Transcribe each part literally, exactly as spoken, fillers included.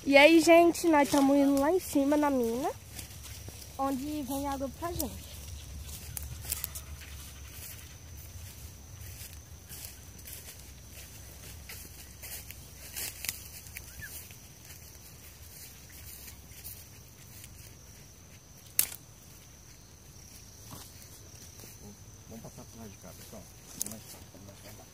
E aí, gente, nós estamos indo lá em cima na mina, onde vem água pra gente. Vamos passar por lá de cá, pessoal. Vamos mais fácil, vamos mais pra baixo.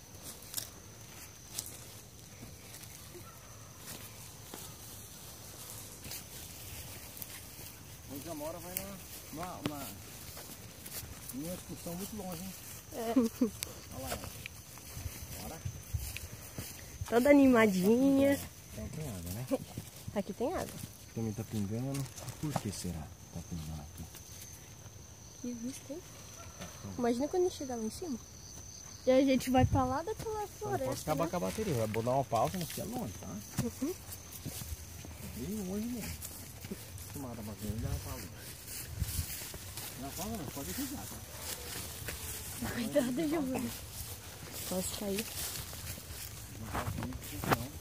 Hoje a Mora vai numa, numa, numa, numa excursão muito longe, hein? É. Olha lá ela. Bora. Toda animadinha. Então tem água, né? Aqui tem água. Também tá pingando. Por que será que tá pingando aqui? Que vista, hein? Imagina quando a gente chegar lá em cima. E a gente vai pra lá daquela floresta. Pode acabar né? com a bateria. Vai dar uma pausa, mas que é longe, tá? Uhum. Bem longe mesmo. Tomada a bateria, dá uma pausa. Não pausa não, pode desligar, tá? Cuidado, Giovana. Posso cair. Não pode muito, não.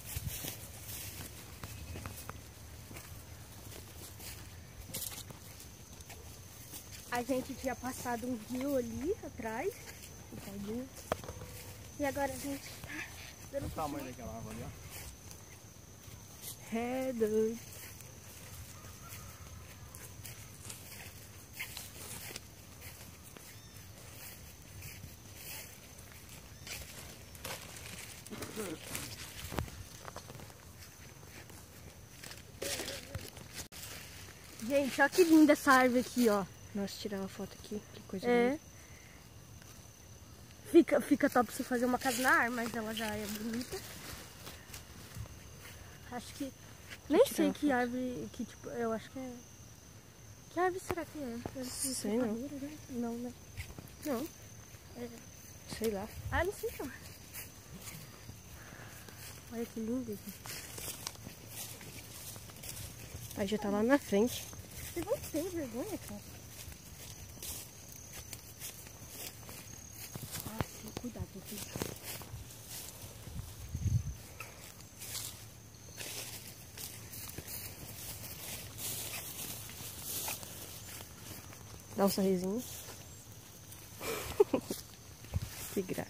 A gente tinha passado um rio ali atrás. E agora a gente tá... Olha o tamanho daquela água ali, ó. É doido. Gente, olha que linda essa árvore aqui, ó. Nossa, tirar uma foto aqui, que coisa É. linda. Fica, fica top você fazer uma casa na árvore, mas ela já é bonita. Acho que... Nem tirar sei uma que foto. árvore, que tipo, eu acho que é... Que árvore será que é? Eu Sei se é não. cadeira, né? Não, né? Não, É. sei lá. Ah, não sei não. Olha que lindo aqui. Aí já tá lá na frente. Você não tem vergonha, cara? Ah, sim, cuidado aqui. Dá um sorrisinho. Que graça.